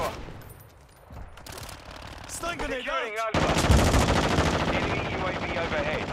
secure. Stun grenade Securing out. Alpha. Enemy UAV overhead.